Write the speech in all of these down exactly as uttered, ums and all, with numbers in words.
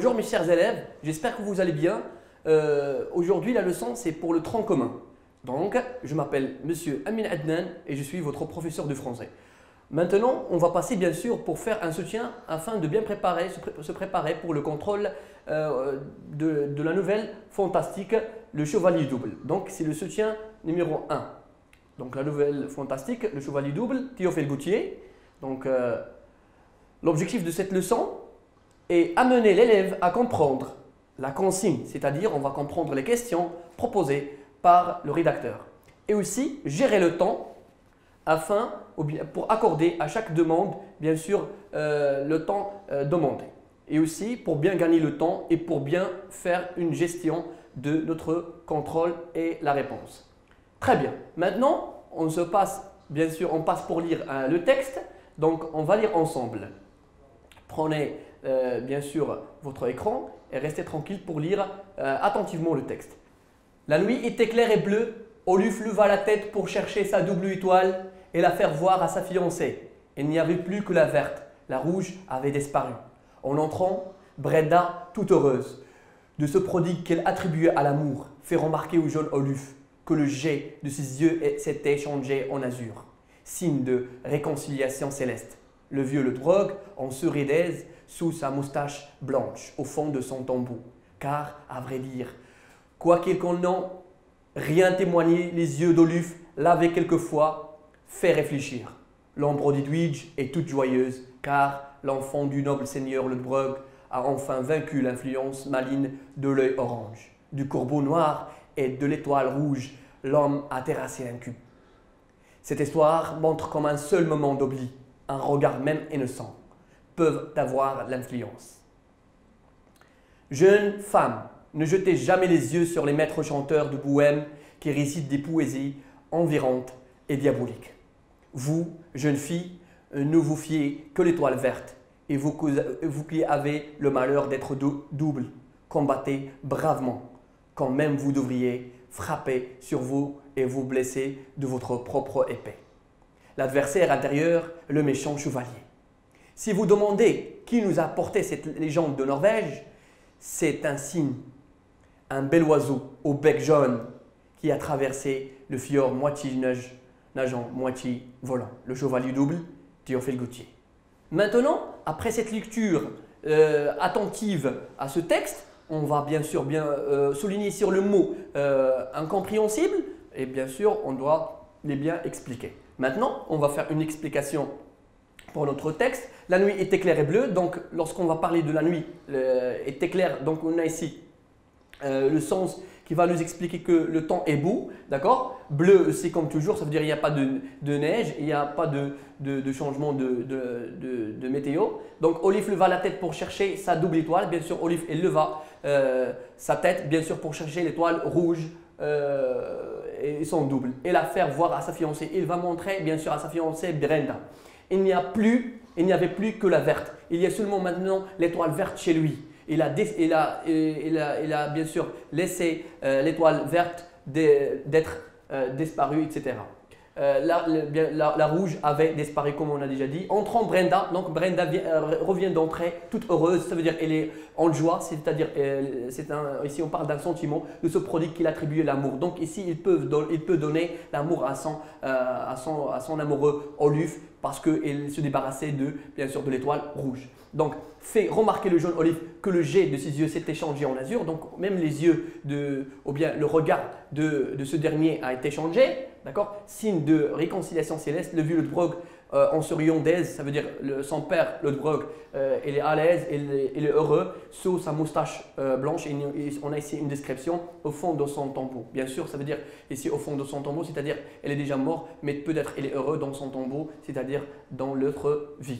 Bonjour mes chers élèves, j'espère que vous allez bien. Euh, Aujourd'hui la leçon c'est pour le tronc commun. Donc je m'appelle Monsieur Amin Adnan et je suis votre professeur de français. Maintenant on va passer bien sûr pour faire un soutien afin de bien préparer, se, pré se préparer pour le contrôle euh, de, de la nouvelle fantastique Le Chevalier Double. Donc c'est le soutien numéro un. Donc la nouvelle fantastique Le Chevalier Double, Théophile Gautier. Donc euh, l'objectif de cette leçon et amener l'élève à comprendre la consigne, c'est-à-dire on va comprendre les questions proposées par le rédacteur. Et aussi gérer le temps afin, pour accorder à chaque demande, bien sûr, euh, le temps euh, demandé. Et aussi pour bien gagner le temps et pour bien faire une gestion de notre contrôle et la réponse. Très bien. Maintenant, on se passe, bien sûr, on passe pour lire euh, le texte. Donc, on va lire ensemble. Prenez Euh, bien sûr votre écran et restez tranquille pour lire euh, attentivement le texte. La nuit était claire et bleue, Oluf leva la tête pour chercher sa double étoile et la faire voir à sa fiancée. Il n'y avait plus que la verte, la rouge avait disparu. En entrant, Brenda, toute heureuse de ce prodigue qu'elle attribuait à l'amour, fait remarquer au jeune Oluf que le jet de ses yeux s'était changé en azur, signe de réconciliation céleste. Le vieux le drogue en serait d'aise sous sa moustache blanche au fond de son tombeau. Car, à vrai dire, quoiqu'il n'en rien témoigné, les yeux d'Oluf l'avaient quelquefois fait réfléchir. L'ombre d'Edwidge est toute joyeuse, car l'enfant du noble seigneur le drogue a enfin vaincu l'influence maligne de l'œil orange. Du corbeau noir et de l'étoile rouge, l'homme a terrassé un cube. Cette histoire montre comme un seul moment d'oubli, un regard même innocent, peuvent avoir l'influence. Jeune femme, ne jetez jamais les yeux sur les maîtres chanteurs de Bohème qui récitent des poésies environnées et diaboliques. Vous, jeune fille, ne vous fiez que l'étoile verte et vous, vous qui avez le malheur d'être double, combattez bravement, quand même vous devriez frapper sur vous et vous blesser de votre propre épée. L'adversaire intérieur, le méchant chevalier. Si vous demandez qui nous a apporté cette légende de Norvège, c'est un signe, un bel oiseau au bec jaune qui a traversé le fjord moitié nage, nageant, moitié volant. Le chevalier double, Théophile Gautier. Maintenant, après cette lecture euh, attentive à ce texte, on va bien sûr bien euh, souligner sur le mot euh, incompréhensible et bien sûr on doit les bien expliquer. Maintenant, on va faire une explication pour notre texte. La nuit était claire et bleue, donc lorsqu'on va parler de la nuit euh, était claire, donc on a ici euh, le sens qui va nous expliquer que le temps est beau, d'accord. Bleu, c'est comme toujours, ça veut dire qu'il n'y a pas de, de neige, il n'y a pas de, de, de changement de, de, de, de météo. Donc Olif leva la tête pour chercher sa double étoile, bien sûr Olif il leva euh, sa tête, bien sûr pour chercher l'étoile rouge euh, et son double, et la faire voir à sa fiancée. Il va montrer bien sûr à sa fiancée Brenda. Il n'y a plus, il n'y avait plus que la verte. Il y a seulement maintenant l'étoile verte chez lui. Il a, il a, il a, il a bien sûr laissé euh, l'étoile verte d'être euh, disparue, et cetera. Euh, la, la, la rouge avait disparu comme on a déjà dit. Entrant Brenda, donc Brenda vient, euh, revient d'entrer toute heureuse, ça veut dire qu'elle est en joie, c'est-à-dire euh, ici on parle d'un sentiment de ce prodigue qu'il attribuait l'amour. Donc ici il peut, il peut donner l'amour à son, euh, à, son, à son amoureux Oluf parce qu'il se débarrassait de, bien sûr de l'étoile rouge. Donc fait remarquer le jeune Olif que le jet de ses yeux s'était changé en azur, donc même les yeux de, ou bien le regard de, de ce dernier a été changé. D'accord? Signe de réconciliation céleste, le vieux Lodbrog euh, en souriant d'aise, ça veut dire le, son père Lodbrog, euh, il est à l'aise, il, il est heureux, sous sa moustache euh, blanche. Et, et on a ici une description au fond de son tombeau. Bien sûr, ça veut dire ici au fond de son tombeau, c'est-à-dire elle est déjà morte, mais peut-être elle est heureux dans son tombeau, c'est-à-dire dans l'autre vie.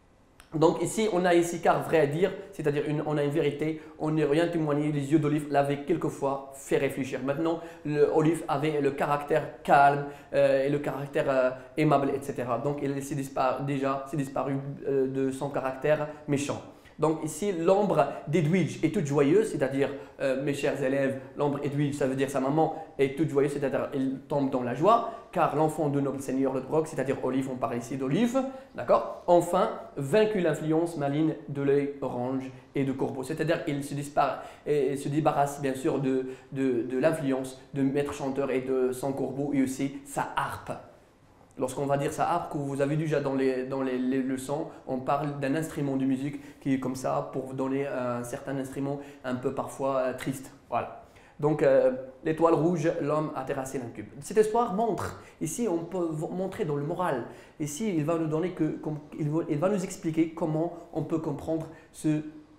Donc ici, on a ici car vrai à dire, c'est-à-dire on a une vérité, on n'est rien témoigné, les yeux d'Olif l'avaient quelquefois fait réfléchir. Maintenant, Olif avait le caractère calme euh, et le caractère euh, aimable, et cetera. Donc il s'est disparu, déjà s'est disparu euh, de son caractère méchant. Donc ici, l'ombre d'Edwidge est toute joyeuse, c'est-à-dire, euh, mes chers élèves, l'ombre Edwidge, ça veut dire sa maman est toute joyeuse, c'est-à-dire elle tombe dans la joie, car l'enfant de noble seigneur Lodbrok, c'est-à-dire Olive, on parle ici d'Olive, d'accord. Enfin, vaincu l'influence maligne de l'œil orange et de corbeau, c'est-à-dire il se, il se débarrasse bien sûr de, de, de l'influence de maître chanteur et de son corbeau et aussi sa harpe. Lorsqu'on va dire sa harpe, que vous avez déjà dans les, dans les, les leçons, on parle d'un instrument de musique qui est comme ça pour donner un certain instrument un peu parfois euh, triste. Voilà. Donc, euh, l'étoile rouge, l'homme a terrassé l'incube. Cette histoire montre, ici on peut montrer dans le moral, ici il va nous donner que, comme, il, va, il va nous expliquer comment on peut comprendre ce,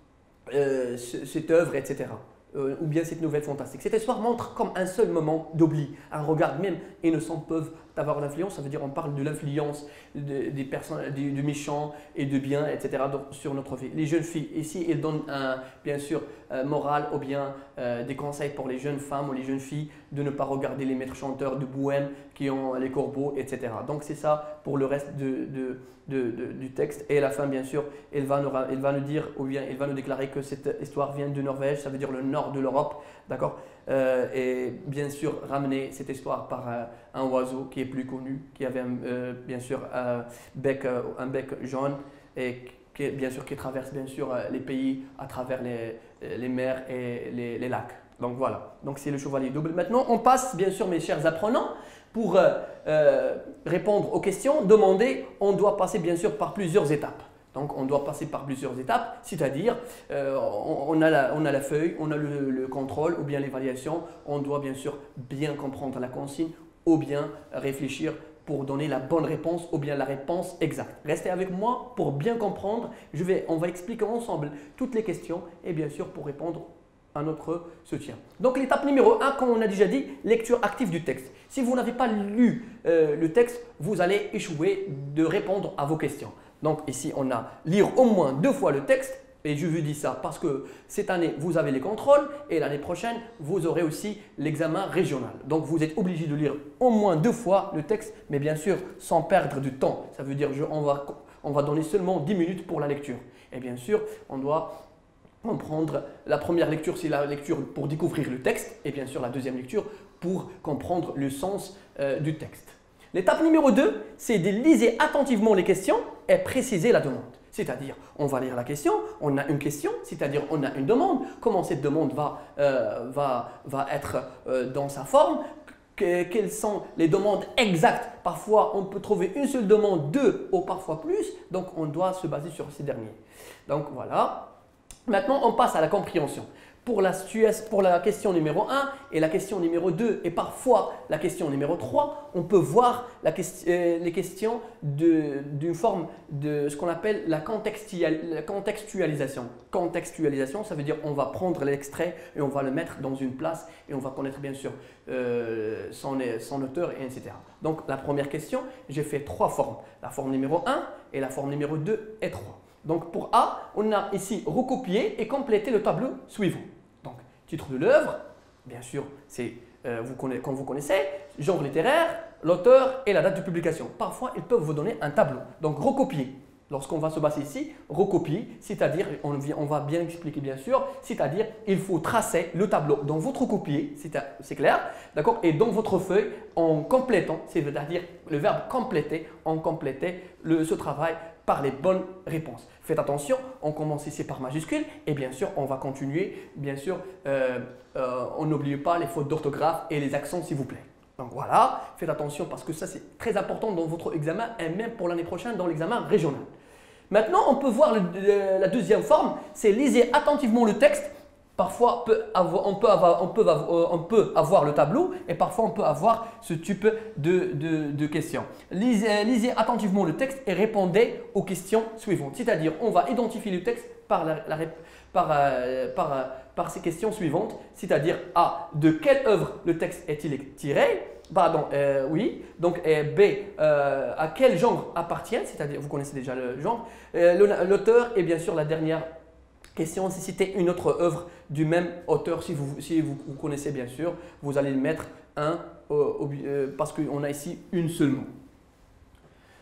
euh, ce, cette œuvre, et cetera. Euh, ou bien cette nouvelle fantastique. Cette histoire montre comme un seul moment d'oubli, un regard même innocent peuvent avoir l'influence, ça veut dire on parle de l'influence de, des personnes, du, du méchant et du bien, et cetera donc, sur notre vie. Les jeunes filles, ici, ils donnent un, bien sûr, euh, moral ou bien euh, des conseils pour les jeunes femmes ou les jeunes filles de ne pas regarder les maîtres chanteurs de Bohème qui ont les corbeaux, et cetera. Donc c'est ça pour le reste de, de, de, de, du texte. Et à la fin, bien sûr, il va, nous, il va nous dire ou bien il va nous déclarer que cette histoire vient de Norvège, ça veut dire le nord de l'Europe, d'accord euh, et bien sûr ramener cette histoire par euh, un oiseau qui est plus connu, qui avait euh, bien sûr euh, bec, euh, un bec jaune et qui, bien sûr, qui traverse bien sûr les pays à travers les, les mers et les, les lacs. Donc voilà, donc c'est le chevalier double. Maintenant, on passe bien sûr, mes chers apprenants, pour euh, euh, répondre aux questions demandées, on doit passer bien sûr par plusieurs étapes. Donc, on doit passer par plusieurs étapes, c'est-à-dire euh, on, on, a la, on a la feuille, on a le, le contrôle ou bien l'évaluation. On doit bien sûr bien comprendre la consigne ou bien réfléchir pour donner la bonne réponse ou bien la réponse exacte. Restez avec moi pour bien comprendre. Je vais, on va expliquer ensemble toutes les questions et bien sûr pour répondre à notre soutien. Donc, l'étape numéro un, comme on a déjà dit, lecture active du texte. Si vous n'avez pas lu euh, le texte, vous allez échouer de répondre à vos questions. Donc ici, on a lire au moins deux fois le texte et je vous dis ça parce que cette année, vous avez les contrôles et l'année prochaine, vous aurez aussi l'examen régional. Donc vous êtes obligé de lire au moins deux fois le texte, mais bien sûr sans perdre du temps. Ça veut dire qu'on va, on va donner seulement dix minutes pour la lecture. Et bien sûr, on doit comprendre la première lecture, c'est la lecture pour découvrir le texte et bien sûr la deuxième lecture pour comprendre le sens euh, du texte. L'étape numéro deux, c'est de lire attentivement les questions et préciser la demande. C'est-à-dire, on va lire la question, on a une question, c'est-à-dire on a une demande, comment cette demande va, euh, va, va être euh, dans sa forme, que, quelles sont les demandes exactes. Parfois, on peut trouver une seule demande, deux ou parfois plus, donc on doit se baser sur ces derniers. Donc voilà. Maintenant, on passe à la compréhension. Pour la, pour la question numéro un et la question numéro deux et parfois la question numéro trois, on peut voir la question, euh, les questions d'une forme de ce qu'on appelle la, contextual, la contextualisation. Contextualisation, ça veut dire on va prendre l'extrait et on va le mettre dans une place et on va connaître bien sûr euh, son, son auteur et et cetera. Donc la première question, j'ai fait trois formes. La forme numéro un et la forme numéro deux et trois. Donc pour A, on a ici recopié et complété le tableau suivant. Donc, titre de l'œuvre, bien sûr, c'est euh, vous connaissez, comme vous connaissez, genre littéraire, l'auteur et la date de publication. Parfois, ils peuvent vous donner un tableau. Donc, recopier. Lorsqu'on va se baser ici, recopier, c'est-à-dire, on, on va bien expliquer bien sûr, c'est-à-dire, il faut tracer le tableau dans votre copier, c'est clair, d'accord, et dans votre feuille en complétant, c'est-à-dire le verbe compléter, en compléter le, ce travail par les bonnes réponses. Faites attention, on commence ici par majuscule et bien sûr, on va continuer. Bien sûr, euh, euh, on n'oublie pas les fautes d'orthographe et les accents s'il vous plaît. Donc voilà, faites attention parce que ça c'est très important dans votre examen et même pour l'année prochaine dans l'examen régional. Maintenant, on peut voir le, le, la deuxième forme, c'est lisez attentivement le texte. Parfois, peut avoir, on, peut avoir, on, peut avoir, on peut avoir le tableau et parfois on peut avoir ce type de, de, de questions. Lisez, lisez attentivement le texte et répondez aux questions suivantes. C'est-à-dire, on va identifier le texte par, la, la, par, euh, par, euh, par ces questions suivantes. C'est-à-dire, A, de quelle œuvre le texte est-il tiré? Pardon, euh, oui. Donc, euh, B, euh, à quel genre appartient? C'est-à-dire, vous connaissez déjà le genre. Euh, L'auteur et bien sûr la dernière question, c'est citer une autre œuvre du même auteur. Si vous, si vous, vous connaissez bien sûr, vous allez le mettre un euh, euh, parce qu'on a ici une seule mot.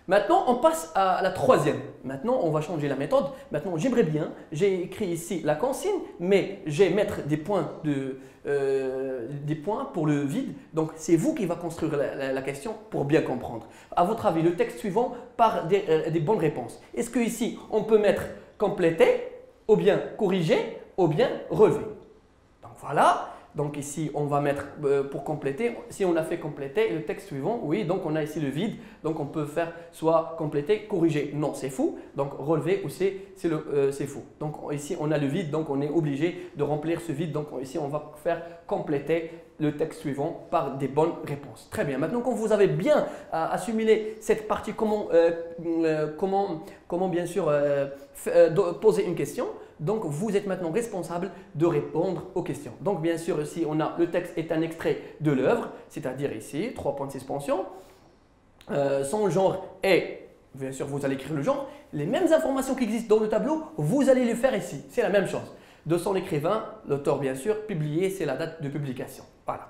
Maintenant, on passe à la troisième. Maintenant, on va changer la méthode. Maintenant, j'aimerais bien, j'ai écrit ici la consigne, mais je vais mettre des points, de, euh, des points pour le vide. Donc, c'est vous qui va construire la, la, la question pour bien comprendre. À votre avis, le texte suivant par des, euh, des bonnes réponses. Est-ce qu'ici, on peut mettre compléter, ou bien corriger, ou bien relever? Donc, voilà. Donc ici, on va mettre euh, pour compléter, si on a fait compléter le texte suivant, oui, donc on a ici le vide, donc on peut faire soit compléter, corriger, non c'est faux, donc relever ou c'est euh, faux. Donc ici on a le vide, donc on est obligé de remplir ce vide, donc ici on va faire compléter le texte suivant par des bonnes réponses. Très bien, maintenant quand vous avez bien euh, assimilé cette partie, comment, euh, euh, comment, comment bien sûr euh, euh, poser une question, donc, vous êtes maintenant responsable de répondre aux questions. Donc, bien sûr, ici, on a le texte est un extrait de l'œuvre, c'est-à-dire ici, trois points de suspension. Euh, son genre est, bien sûr, vous allez écrire le genre. Les mêmes informations qui existent dans le tableau, vous allez les faire ici. C'est la même chose. De son écrivain, l'auteur, bien sûr, publié, c'est la date de publication. Voilà.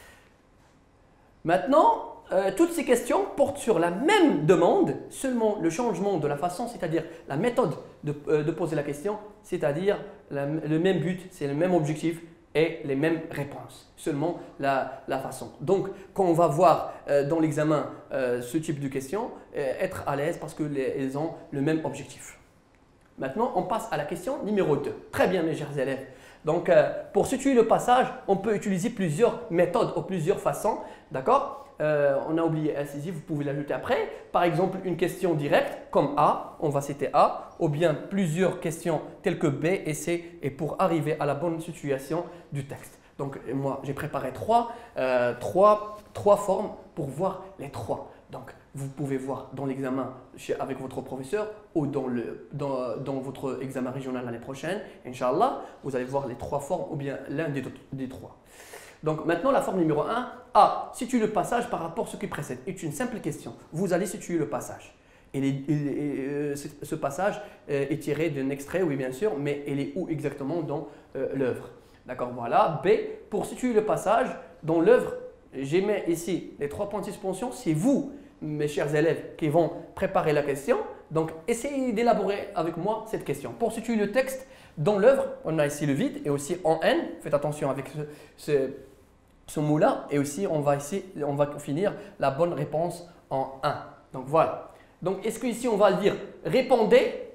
Maintenant, Euh, toutes ces questions portent sur la même demande, seulement le changement de la façon, c'est-à-dire la méthode de, euh, de poser la question, c'est-à-dire le même but, c'est le même objectif et les mêmes réponses, seulement la, la façon. Donc, quand on va voir euh, dans l'examen euh, ce type de questions, euh, être à l'aise parce qu'elles ont le même objectif. Maintenant, on passe à la question numéro deux. Très bien, mes chers élèves. Donc, euh, pour situer le passage, on peut utiliser plusieurs méthodes ou plusieurs façons, d'accord? Euh, on a oublié incisive, vous pouvez l'ajouter après. Par exemple, une question directe comme A, on va citer A, ou bien plusieurs questions telles que B et C, et pour arriver à la bonne situation du texte. Donc, moi, j'ai préparé trois, euh, trois, trois formes pour voir les trois. Donc, vous pouvez voir dans l'examen avec votre professeur ou dans, le, dans, dans votre examen régional l'année prochaine, Inch'Allah, vous allez voir les trois formes ou bien l'un des, des trois. Donc maintenant, la forme numéro un, A, situe le passage par rapport à ce qui précède, est une simple question. Vous allez situer le passage. Et, les, et, et euh, ce passage euh, est tiré d'un extrait, oui bien sûr, mais il est où exactement dans euh, l'œuvre? D'accord, voilà. B, pour situer le passage dans l'œuvre, j'ai mis ici les trois points de suspension. C'est vous, mes chers élèves, qui vont préparer la question. Donc, essayez d'élaborer avec moi cette question. Pour situer le texte dans l'œuvre, on a ici le vide et aussi en N. Faites attention avec ce, ce ce mot-là, et aussi on va, ici, on va finir la bonne réponse en un. Donc voilà. Donc est-ce qu'ici on va dire répondez,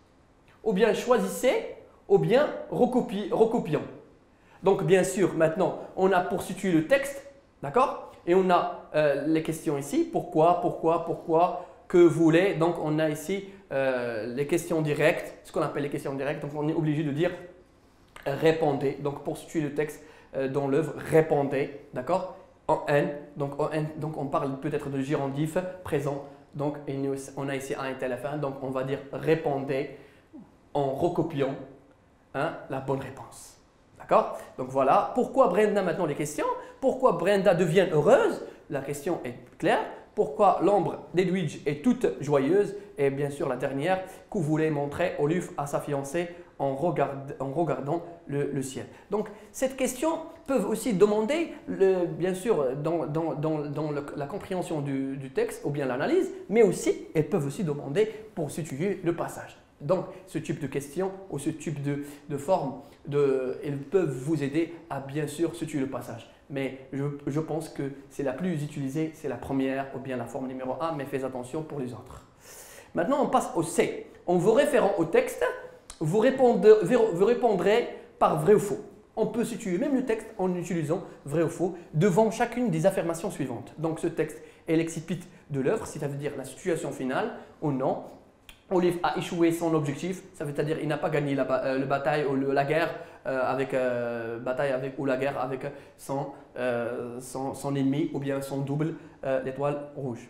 ou bien choisissez, ou bien recopiez, recopions. Donc bien sûr, maintenant on a pour situer le texte, d'accord? Et on a euh, les questions ici, pourquoi, pourquoi, pourquoi, que voulez. Donc on a ici euh, les questions directes, ce qu'on appelle les questions directes. Donc on est obligé de dire répondez. Donc pour situer le texte dans l'œuvre, répondez, d'accord? En N, donc, en N, donc on parle peut-être de gérondif présent, donc on a ici un et à la fin, donc on va dire répondez en recopiant hein, la bonne réponse. D'accord? Donc voilà, pourquoi Brenda maintenant les questions? Pourquoi Brenda devient heureuse? La question est claire. Pourquoi l'ombre d'Edwidge est toute joyeuse? Et bien sûr la dernière, que voulait montrer Olive à sa fiancée en, regard, en regardant le, le ciel. Donc cette question peut aussi demander, le, bien sûr, dans, dans, dans, dans le, la compréhension du, du texte ou bien l'analyse, mais aussi elles peuvent aussi demander pour situer le passage. Donc ce type de questions ou ce type de, de forme, de, elles peuvent vous aider à bien sûr situer le passage. Mais je, je pense que c'est la plus utilisée, c'est la première ou bien la forme numéro un, mais faites attention pour les autres. Maintenant, on passe au C. En vous référant au texte, vous répondrez, vous répondrez par vrai ou faux. On peut situer même le texte en utilisant vrai ou faux devant chacune des affirmations suivantes. Donc, ce texte est l'excipit de l'œuvre, c'est-à-dire la situation finale ou non. Olive a échoué son objectif, ça veut dire qu'il n'a pas gagné la, euh, la bataille ou le, la guerre euh, avec euh, bataille avec ou la guerre avec son, euh, son, son ennemi ou bien son double, euh, l'étoile rouge.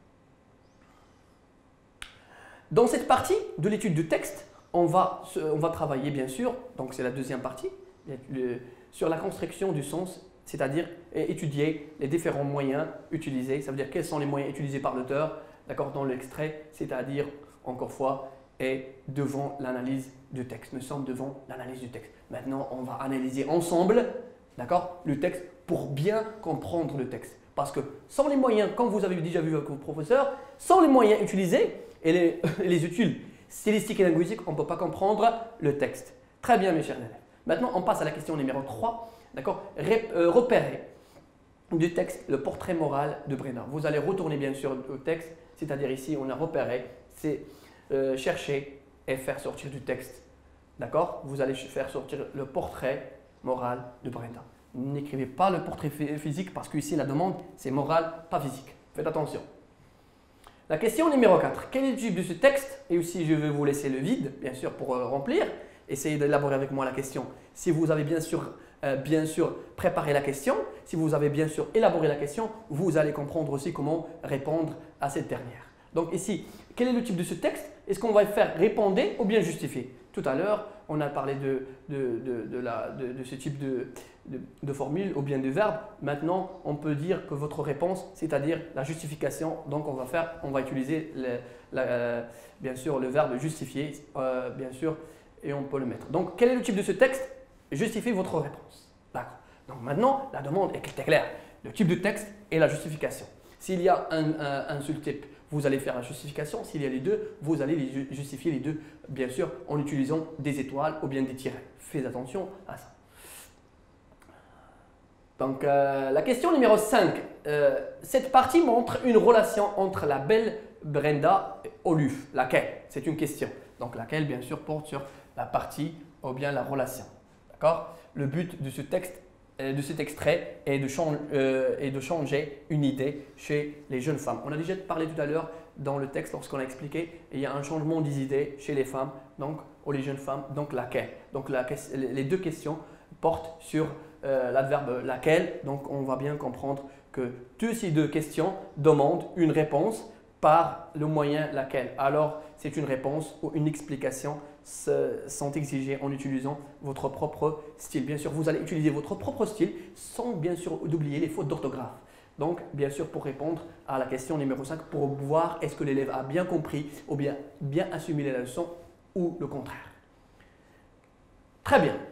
Dans cette partie de l'étude du texte, on va, on va travailler bien sûr, donc c'est la deuxième partie, le, sur la construction du sens, c'est-à-dire étudier les différents moyens utilisés, ça veut dire quels sont les moyens utilisés par l'auteur, d'accord, dans l'extrait, c'est-à-dire encore fois, et devant l'analyse du texte. Nous sommes devant l'analyse du texte. Maintenant, on va analyser ensemble, d'accord, le texte pour bien comprendre le texte. Parce que sans les moyens, comme vous avez déjà vu avec vos professeurs, sans les moyens utilisés et les, les utiles stylistiques et linguistiques, on ne peut pas comprendre le texte. Très bien mes chers élèves. Maintenant, on passe à la question numéro trois. D'accord, euh, repérer du texte le portrait moral de Brenda. Vous allez retourner bien sûr au texte, c'est-à-dire ici, on a repéré, c'est euh, chercher et faire sortir du texte. D'accord, vous allez faire sortir le portrait moral de Brenda. N'écrivez pas le portrait physique parce qu'ici la demande c'est moral, pas physique. Faites attention. La question numéro quatre. Quel est le type de ce texte? Et aussi je vais vous laisser le vide, bien sûr, pour euh, remplir. Essayez d'élaborer avec moi la question. Si vous avez bien sûr, euh, bien sûr préparé la question, si vous avez bien sûr élaboré la question, vous allez comprendre aussi comment répondre à cette dernière. Donc ici, quel est le type de ce texte? Est-ce qu'on va faire répondre ou bien justifier? Tout à l'heure, on a parlé de, de, de, de, la, de, de ce type de, de, de formule ou bien de verbe. Maintenant, on peut dire que votre réponse, c'est-à-dire la justification, donc on va faire, on va utiliser le, la, euh, bien sûr le verbe justifier, euh, bien sûr, et on peut le mettre. Donc, quel est le type de ce texte? Justifiez votre réponse. D'accord. Donc maintenant, la demande est claire. Le type de texte et la justification. S'il y a un, un, un seul type, vous allez faire la justification. S'il y a les deux, vous allez les justifier les deux, bien sûr, en utilisant des étoiles ou bien des tirets. Faites attention à ça. Donc, euh, la question numéro cinq. Euh, cette partie montre une relation entre la belle Brenda et Oluf. Laquelle? C'est une question. Donc, laquelle, bien sûr, porte sur la partie ou bien la relation. D'accord? Le but de ce texte de cet extrait est de, change, euh, et de changer une idée chez les jeunes femmes. On a déjà parlé tout à l'heure dans le texte lorsqu'on a expliqué, il y a un changement des idées chez les femmes, donc, ou les jeunes femmes, donc laquelle. Donc la, les deux questions portent sur euh, l'adverbe laquelle, donc on va bien comprendre que toutes ces deux questions demandent une réponse par le moyen laquelle. Alors c'est une réponse ou une explication sont exigées en utilisant votre propre style. Bien sûr, vous allez utiliser votre propre style sans bien sûr oublier les fautes d'orthographe. Donc, bien sûr, pour répondre à la question numéro cinq, pour voir est-ce que l'élève a bien compris ou bien bien assimilé la leçon ou le contraire. Très bien.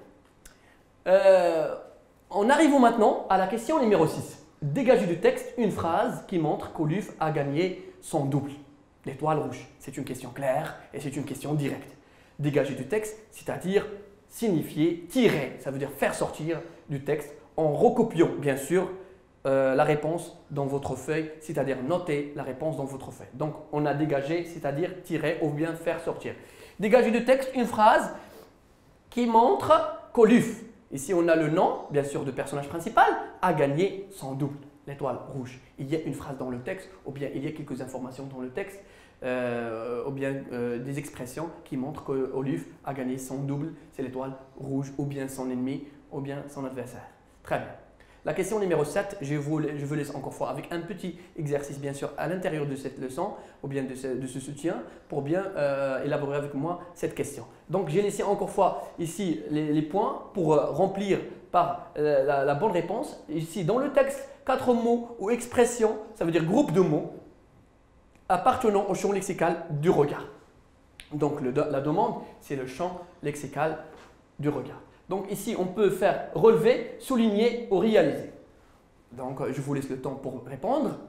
Euh, en arrivons maintenant à la question numéro six. Dégagez du texte une phrase qui montre qu'Oluf a gagné son double. L'étoile rouge. C'est une question claire et c'est une question directe. Dégager du texte, c'est-à-dire signifier, tirer, ça veut dire faire sortir du texte en recopiant bien sûr euh, la réponse dans votre feuille, c'est-à-dire noter la réponse dans votre feuille. Donc on a dégagé, c'est-à-dire tirer ou bien faire sortir. Dégager du texte une phrase qui montre qu'Oluf, ici on a le nom bien sûr de personnage principal, a gagné son double, l'étoile rouge. Il y a une phrase dans le texte ou bien il y a quelques informations dans le texte. Euh, ou bien euh, des expressions qui montrent qu'Oluf a gagné son double, c'est l'étoile rouge, ou bien son ennemi, ou bien son adversaire. Très bien. La question numéro sept, je vous, je vous laisse encore fois avec un petit exercice bien sûr à l'intérieur de cette leçon, ou bien de ce, de ce soutien, pour bien euh, élaborer avec moi cette question. Donc j'ai laissé encore fois ici les, les points pour euh, remplir par euh, la, la bonne réponse. Ici dans le texte, quatre mots ou expressions, ça veut dire groupe de mots, appartenant au champ lexical du regard. Donc le, la demande, c'est le champ lexical du regard. Donc ici, on peut faire relever, souligner ou réaliser. Donc je vous laisse le temps pour répondre.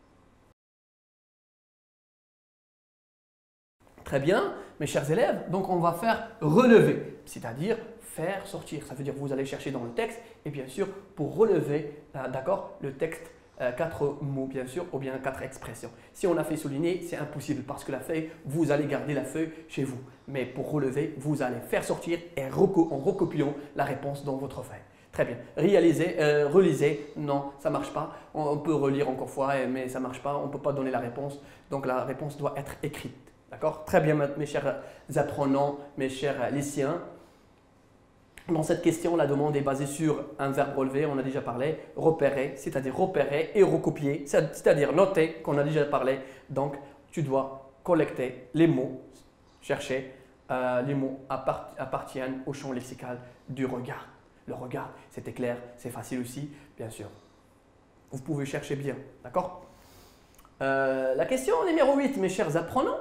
Très bien, mes chers élèves, donc on va faire relever, c'est-à-dire faire sortir. Ça veut dire que vous allez chercher dans le texte et bien sûr pour relever, euh, d'accord, le texte. Euh, quatre mots bien sûr ou bien quatre expressions. Si on a fait souligner, c'est impossible parce que la feuille, vous allez garder la feuille chez vous. Mais pour relever, vous allez faire sortir et reco en recopiant la réponse dans votre feuille. Très bien. Réaliser, euh, relisez, non, ça ne marche pas. On, on peut relire encore une fois, mais ça ne marche pas. On ne peut pas donner la réponse. Donc la réponse doit être écrite. D'accord? Très bien mes chers apprenants, mes chers lycéens. Dans cette question, la demande est basée sur un verbe relevé, on a déjà parlé, repérer, c'est-à-dire repérer et recopier, c'est-à-dire noter, qu'on a déjà parlé. Donc, tu dois collecter les mots, chercher euh, les mots appart appartiennent au champ lexical du regard. Le regard, c'était clair, c'est facile aussi, bien sûr. Vous pouvez chercher bien, d'accord? euh, La question numéro huit, mes chers apprenants.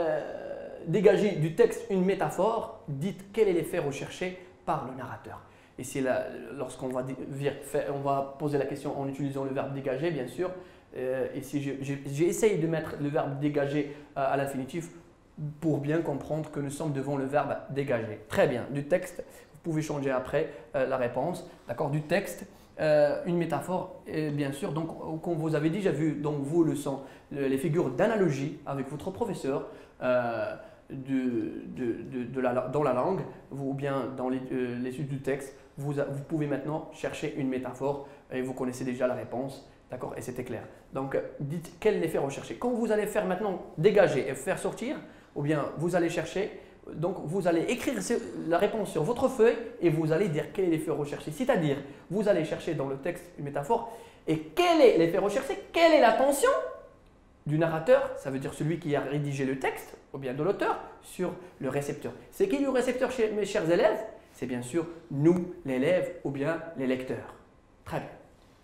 Euh, Dégagez du texte une métaphore, dites quel est l'effet recherché par le narrateur. Et c'est lorsqu'on va, on va poser la question en utilisant le verbe dégager, bien sûr. Euh, et si j'ai essayé de mettre le verbe dégager euh, à l'infinitif pour bien comprendre que nous sommes devant le verbe dégager. Très bien. Du texte, vous pouvez changer après euh, la réponse. D'accord. Du texte, euh, une métaphore, et bien sûr. Donc, comme vous avez déjà vu, donc vos leçons, les figures d'analogie avec votre professeur. Euh, De, de, de, de la, dans la langue ou bien dans l'étude euh, du texte, vous, vous pouvez maintenant chercher une métaphore et vous connaissez déjà la réponse, d'accord, et c'était clair. Donc, dites quel effet rechercher. Quand vous allez faire maintenant dégager et faire sortir, ou bien vous allez chercher, donc vous allez écrire la réponse sur votre feuille et vous allez dire quel est l'effet recherché. C'est-à-dire, vous allez chercher dans le texte une métaphore et quel est l'effet recherché, quelle est l'attention du narrateur, ça veut dire celui qui a rédigé le texte, ou bien de l'auteur, sur le récepteur. C'est qui le récepteur, mes chers élèves? C'est bien sûr nous, l'élève, ou bien les lecteurs. Très bien.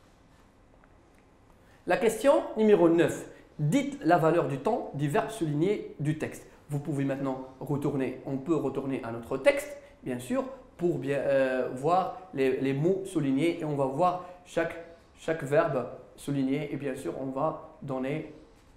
La question numéro neuf. Dites la valeur du temps du verbe souligné du texte. Vous pouvez maintenant retourner, on peut retourner à notre texte, bien sûr, pour bien euh, voir les, les mots soulignés et on va voir chaque, chaque verbe souligné et bien sûr, on va donner.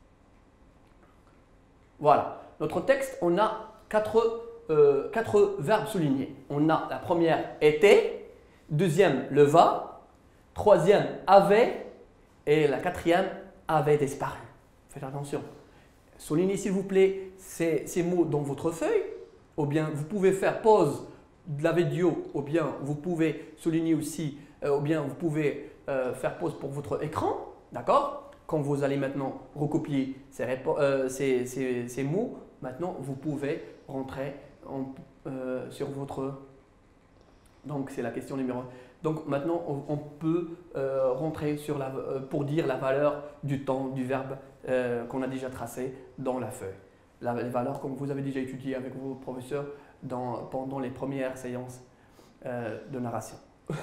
Voilà, notre texte, on a quatre, euh, quatre verbes soulignés. On a la première était, deuxième le va, troisième avait et la quatrième avait disparu. Faites attention. Soulignez s'il vous plaît ces, ces mots dans votre feuille ou bien vous pouvez faire pause de la vidéo ou bien vous pouvez souligner aussi euh, ou bien vous pouvez euh, faire pause pour votre écran, d'accord? Quand vous allez maintenant recopier ces, euh, ces, ces, ces mots, maintenant vous pouvez rentrer en, euh, sur votre… Donc c'est la question numéro un. Donc maintenant on, on peut euh, rentrer sur la, euh, pour dire la valeur du temps du verbe euh, qu'on a déjà tracé dans la feuille. La, les valeurs comme vous avez déjà étudié avec vos professeurs dans, pendant les premières séances euh, de narration.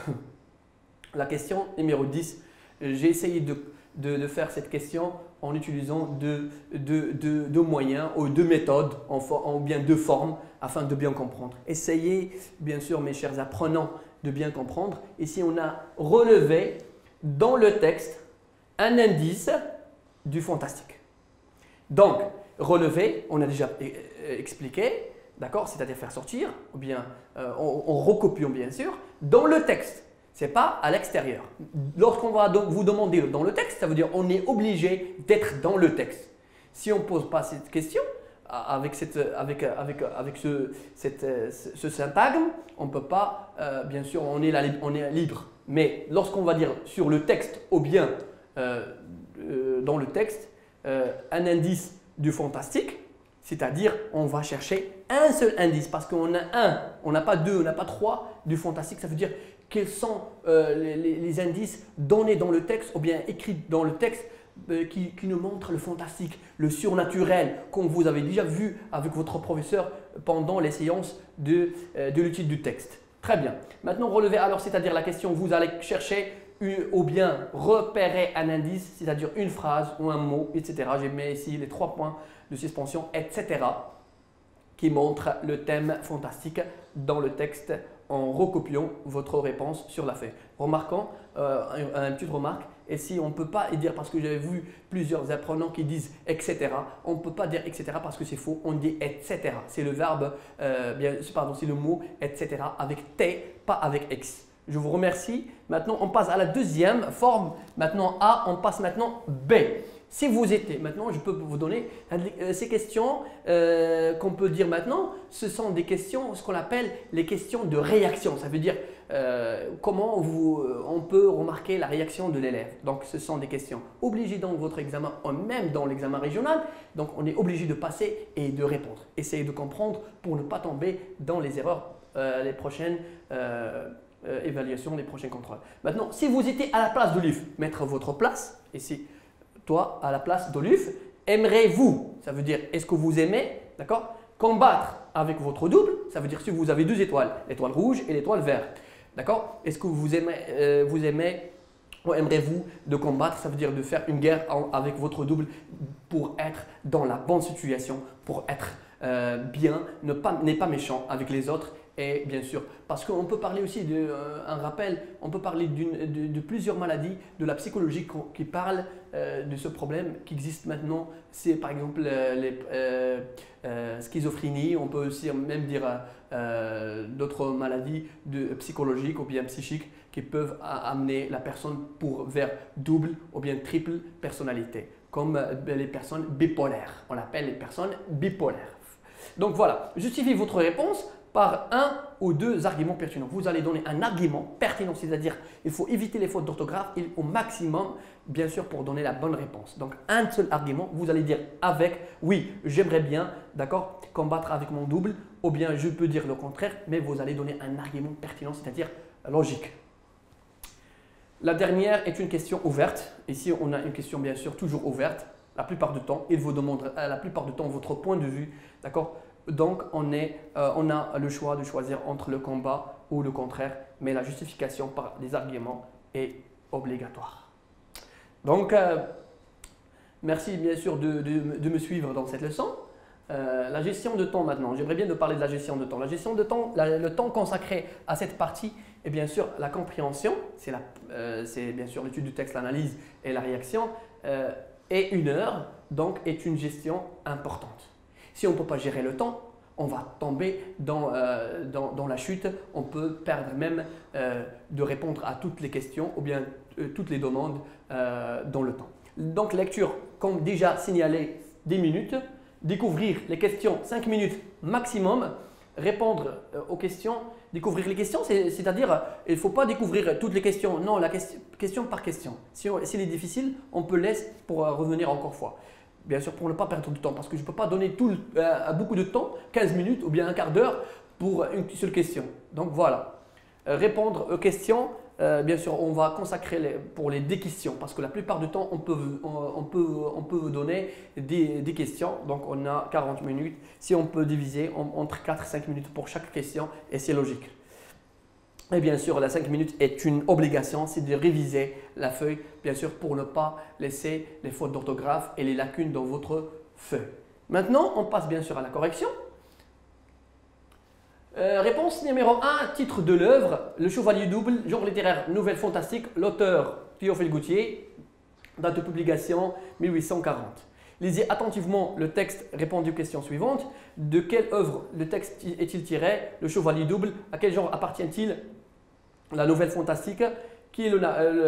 La question numéro dix, j'ai essayé de… De, de faire cette question en utilisant deux, deux, deux, deux moyens ou deux méthodes en, en bien deux formes afin de bien comprendre. Essayez bien sûr mes chers apprenants de bien comprendre. Ici on a relevé dans le texte un indice du fantastique. Donc relever, on a déjà expliqué, d'accord, c'est-à-dire faire sortir ou bien euh, en, en recopiant bien sûr dans le texte. Ce n'est pas à l'extérieur. Lorsqu'on va donc vous demander dans le texte, ça veut dire qu'on est obligé d'être dans le texte. Si on ne pose pas cette question, avec, cette, avec, avec, avec ce, cette, ce syntagme, on ne peut pas, euh, bien sûr, on est, la, on est libre. Mais lorsqu'on va dire sur le texte ou bien euh, euh, dans le texte, euh, un indice du fantastique, c'est-à-dire on va chercher un seul indice parce qu'on a un, on n'a pas deux, on n'a pas trois du fantastique, ça veut dire quels sont euh, les, les, les indices donnés dans le texte ou bien écrits dans le texte euh, qui, qui nous montrent le fantastique, le surnaturel, comme vous avez déjà vu avec votre professeur pendant les séances de, euh, de l'étude du texte. Très bien. Maintenant, relever alors, c'est-à-dire la question, vous allez chercher une, ou bien repérer un indice, c'est-à-dire une phrase ou un mot, et cetera. J'ai mis ici les trois points de suspension, et cetera qui montrent le thème fantastique dans le texte en recopiant votre réponse sur la feuille. Remarquons, euh, une, une petite remarque, et si on ne peut pas dire, parce que j'avais vu plusieurs apprenants qui disent et cetera, on ne peut pas dire et cetera parce que c'est faux, on dit et cetera. C'est le verbe, euh, bien, pardon, c'est le mot et cetera avec T, pas avec X. Je vous remercie. Maintenant, on passe à la deuxième forme. Maintenant A, on passe maintenant B. Si vous étiez, maintenant je peux vous donner euh, ces questions euh, qu'on peut dire maintenant, ce sont des questions, ce qu'on appelle les questions de réaction. Ça veut dire euh, comment vous, euh, on peut remarquer la réaction de l'élève. Donc ce sont des questions obligées dans votre examen, ou même dans l'examen régional. Donc on est obligé de passer et de répondre. Essayez de comprendre pour ne pas tomber dans les erreurs, euh, les prochaines euh, euh, évaluations, les prochains contrôles. Maintenant, si vous étiez à la place d'Olive, mettre votre place ici. Toi, à la place d'Olive, aimerez-vous? Ça veut dire, est-ce que vous aimez, d'accord, combattre avec votre double? Ça veut dire si vous avez deux étoiles, l'étoile rouge et l'étoile verte. D'accord? Est-ce que vous aimez, euh, vous aimez ou aimerez-vous de combattre? Ça veut dire de faire une guerre en, avec votre double pour être dans la bonne situation, pour être euh, bien, ne pas, n'est pas méchant avec les autres Et bien sûr, parce qu'on peut parler aussi d'un euh, rappel, on peut parler de, de plusieurs maladies de la psychologie qui parlent euh, de ce problème qui existe maintenant. C'est par exemple euh, les euh, euh, schizophrénie, on peut aussi même dire euh, d'autres maladies de, psychologiques ou bien psychiques qui peuvent amener la personne pour, vers double ou bien triple personnalité, comme euh, les personnes bipolaires. On appelle les personnes bipolaires. Donc voilà, justifiez votre réponse par un ou deux arguments pertinents. Vous allez donner un argument pertinent, c'est-à-dire il faut éviter les fautes d'orthographe au maximum, bien sûr, pour donner la bonne réponse. Donc un seul argument, vous allez dire avec « oui, j'aimerais bien, d'accord, combattre avec mon double » ou bien je peux dire le contraire, mais vous allez donner un argument pertinent, c'est-à-dire logique. La dernière est une question ouverte. Ici, on a une question bien sûr toujours ouverte. La plupart du temps, il vous demande la plupart du temps votre point de vue, d'accord? Donc, on, est, euh, on a le choix de choisir entre le combat ou le contraire, mais la justification par des arguments est obligatoire. Donc, euh, merci bien sûr de, de, de me suivre dans cette leçon. Euh, la gestion de temps maintenant, j'aimerais bien de parler de la gestion de temps. La gestion de temps, la, le temps consacré à cette partie est bien sûr la compréhension, c'est euh, bien sûr l'étude du texte, l'analyse et la réaction, euh, et une heure, donc est une gestion importante. Si on ne peut pas gérer le temps, on va tomber dans, euh, dans, dans la chute, on peut perdre même euh, de répondre à toutes les questions ou bien euh, toutes les demandes euh, dans le temps. Donc lecture, comme déjà signalé, dix minutes, découvrir les questions cinq minutes maximum, répondre euh, aux questions, découvrir les questions, c'est-à-dire euh, il ne faut pas découvrir toutes les questions, non, la question, question par question. Si on, s'il est difficile, on peut laisser pour euh, revenir encore une fois. Bien sûr, pour ne pas perdre du temps, parce que je ne peux pas donner tout le, euh, beaucoup de temps, quinze minutes ou bien un quart d'heure pour une seule question. Donc voilà, euh, répondre aux questions, euh, bien sûr, on va consacrer les, pour les des questions, parce que la plupart du temps, on peut, on, on peut, on peut vous donner des, des questions. Donc on a quarante minutes, si on peut diviser on, entre quatre et cinq minutes pour chaque question, et c'est logique. Et bien sûr, la cinq minutes est une obligation, c'est de réviser la feuille, bien sûr, pour ne pas laisser les fautes d'orthographe et les lacunes dans votre feuille. Maintenant, on passe bien sûr à la correction. Euh, réponse numéro un, titre de l'œuvre, Le Chevalier double, genre littéraire, nouvelle fantastique, l'auteur Théophile Gautier, date de publication mille huit cent quarante. Lisez attentivement le texte, répondez aux questions suivantes. De quelle œuvre le texte est-il tiré? Le Chevalier double, à quel genre appartient-il? La nouvelle fantastique, qui est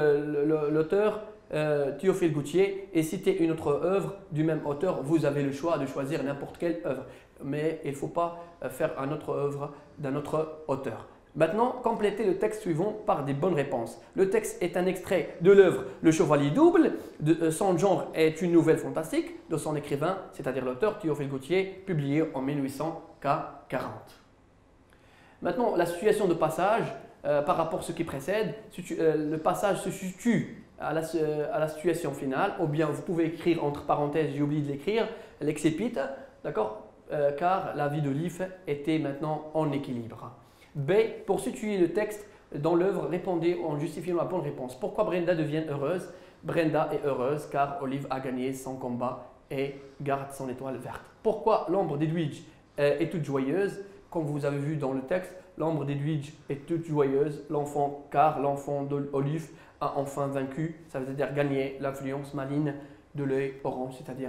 l'auteur euh, Théophile Gautier, et citez une autre œuvre du même auteur. Vous avez le choix de choisir n'importe quelle œuvre, mais il ne faut pas faire une autre œuvre d'un autre auteur. Maintenant, complétez le texte suivant par des bonnes réponses. Le texte est un extrait de l'œuvre Le Chevalier double. De, son genre est une nouvelle fantastique de son écrivain, c'est-à-dire l'auteur Théophile Gautier, publié en mille huit cent quarante. Maintenant, la situation de passage euh, par rapport à ce qui précède. Euh, le passage se situe à la, à la situation finale, ou bien vous pouvez écrire entre parenthèses, j'ai oublié de l'écrire, l'excipit, d'accord, euh, car la vie d'Olive était maintenant en équilibre. B. Pour situer le texte dans l'œuvre, répondez en justifiant la bonne réponse. Pourquoi Brenda devient heureuse? Brenda est heureuse car Olive a gagné son combat et garde son étoile verte. Pourquoi l'ombre d'Edwidge est toute joyeuse? Comme vous avez vu dans le texte, l'ombre d'Edwidge est toute joyeuse, l'enfant, car l'enfant d'Olive a enfin vaincu, ça veut dire gagné l'influence maligne de l'œil orange, c'est-à-dire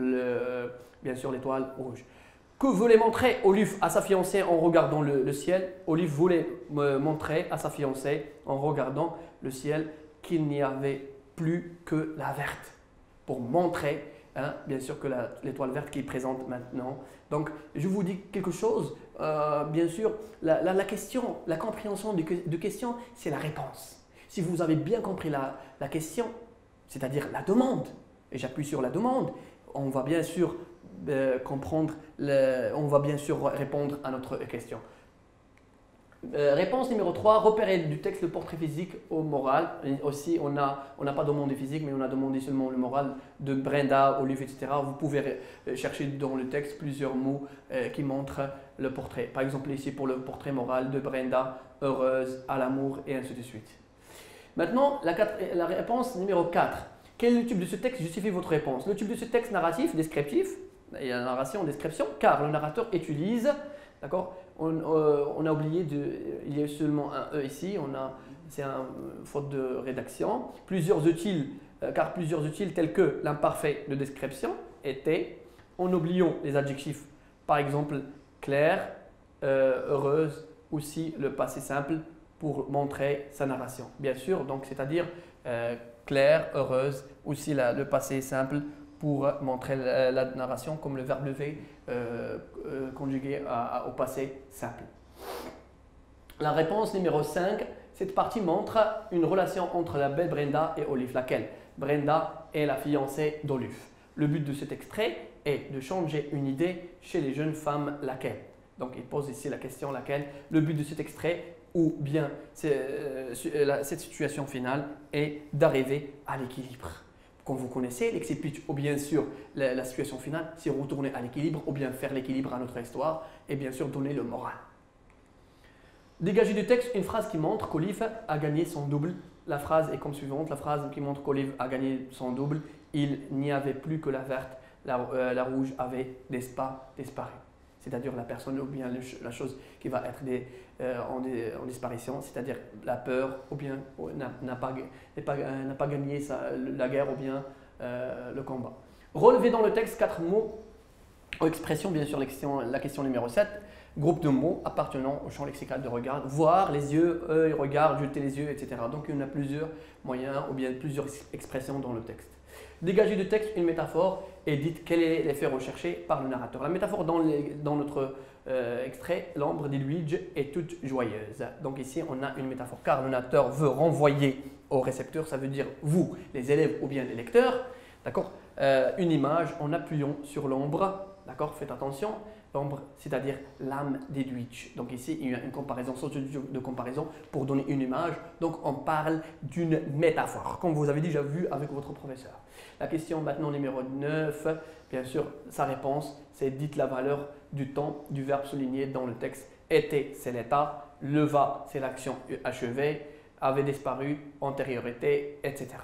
bien sûr l'étoile rouge. Que voulait montrer Olive à sa fiancée en regardant le, le ciel? Olive voulait euh, montrer à sa fiancée en regardant le ciel qu'il n'y avait plus que la verte. Pour montrer, hein, bien sûr, que l'étoile verte qui est présente maintenant. Donc, je vous dis quelque chose. Euh, bien sûr, la, la, la question, la compréhension de, de question, c'est la réponse. Si vous avez bien compris la, la question, c'est-à-dire la demande, et j'appuie sur la demande, on va bien sûr Euh, comprendre, le, on va bien sûr répondre à notre question. Euh, réponse numéro trois, repérer du texte le portrait physique au moral. Et aussi, on n'a on n'a pas demandé physique, mais on a demandé seulement le moral de Brenda, Olive, et cetera. Vous pouvez chercher dans le texte plusieurs mots euh, qui montrent le portrait. Par exemple, ici pour le portrait moral de Brenda, heureuse, à l'amour, et ainsi de suite. Maintenant, la, la réponse numéro quatre. Quel est le type de ce texte justifie votre réponse? Le type de ce texte narratif, descriptif, il y a la narration, description, car le narrateur utilise D'accord, on, euh, on a oublié, de, il y a seulement un E ici, c'est une faute de rédaction. Plusieurs utiles, euh, car plusieurs utiles tels que l'imparfait de description étaient, en oubliant les adjectifs, par exemple claire, euh, heureuse, aussi le passé simple pour montrer sa narration. Bien sûr, donc c'est-à-dire euh, claire, heureuse, aussi la, le passé simple pour montrer la, la narration comme le verbe lever euh, euh, conjugué à, à, au passé simple. La réponse numéro cinq, cette partie montre une relation entre la belle Brenda et Olive. Laquelle? Brenda est la fiancée d'Olive. Le but de cet extrait est de changer une idée chez les jeunes femmes. Laquelle? Donc il pose ici la question laquelle. Le but de cet extrait ou bien euh, cette situation finale est d'arriver à l'équilibre. Comme vous connaissez, l'excipit ou bien sûr la, la situation finale, c'est retourner à l'équilibre ou bien faire l'équilibre à notre histoire et bien sûr donner le moral. Dégagez du texte une phrase qui montre qu'Olive a gagné son double. La phrase est comme suivante, la phrase qui montre qu'Olive a gagné son double. Il n'y avait plus que la verte, la, euh, la rouge avait disparu. C'est-à-dire la personne ou bien le, la chose qui va être des, euh, en, des, en disparition, c'est-à-dire la peur ou bien n'a pas, pas, euh, pas gagné sa, la guerre ou bien euh, le combat. Relevez dans le texte quatre mots ou expressions, bien sûr la question, la question numéro sept, groupe de mots appartenant au champ lexical de regard, voir, les yeux, œil, regard, jeter les yeux, et cetera. Donc il y en a plusieurs moyens ou bien plusieurs expressions dans le texte. Dégagez du texte une métaphore et dites quel est l'effet recherché par le narrateur. La métaphore dans, les, dans notre euh, extrait, l'ombre de Luigi est toute joyeuse. Donc ici, on a une métaphore car le narrateur veut renvoyer au récepteur, ça veut dire vous, les élèves ou bien les lecteurs, d'accord, euh, une image en appuyant sur l'ombre, d'accord, faites attention, l'ombre, c'est-à-dire l'âme des Luigi. Donc ici, il y a une comparaison, sorte de comparaison pour donner une image. Donc on parle d'une métaphore, comme vous avez déjà vu avec votre professeur. La question maintenant numéro neuf, bien sûr, sa réponse, c'est dites la valeur du temps du verbe souligné dans le texte. Était, c'est l'état, leva, c'est l'action achevée, avait disparu, antériorité, et cetera.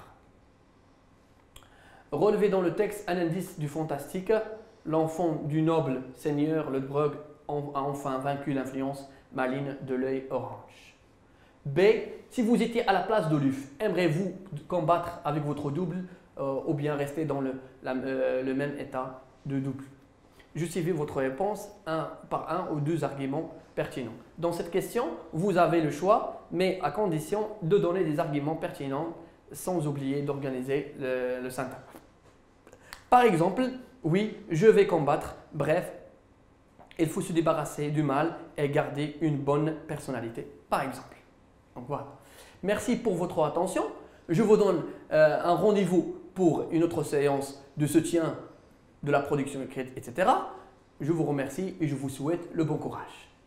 Relevez dans le texte un indice du fantastique. L'enfant du noble seigneur Lodbrog a enfin vaincu l'influence maligne de l'œil orange. B. Si vous étiez à la place d'Olive, aimeriez-vous combattre avec votre double euh, ou bien rester dans le, la, euh, le même état de double? Justifiez votre réponse un, par un ou deux arguments pertinents. Dans cette question, vous avez le choix, mais à condition de donner des arguments pertinents sans oublier d'organiser le, le syntaxe. Par exemple, oui, je vais combattre. Bref, il faut se débarrasser du mal et garder une bonne personnalité, par exemple. Donc voilà. Merci pour votre attention. Je vous donne euh, un rendez-vous pour une autre séance de soutien de la production écrite, et cetera. Je vous remercie et je vous souhaite le bon courage.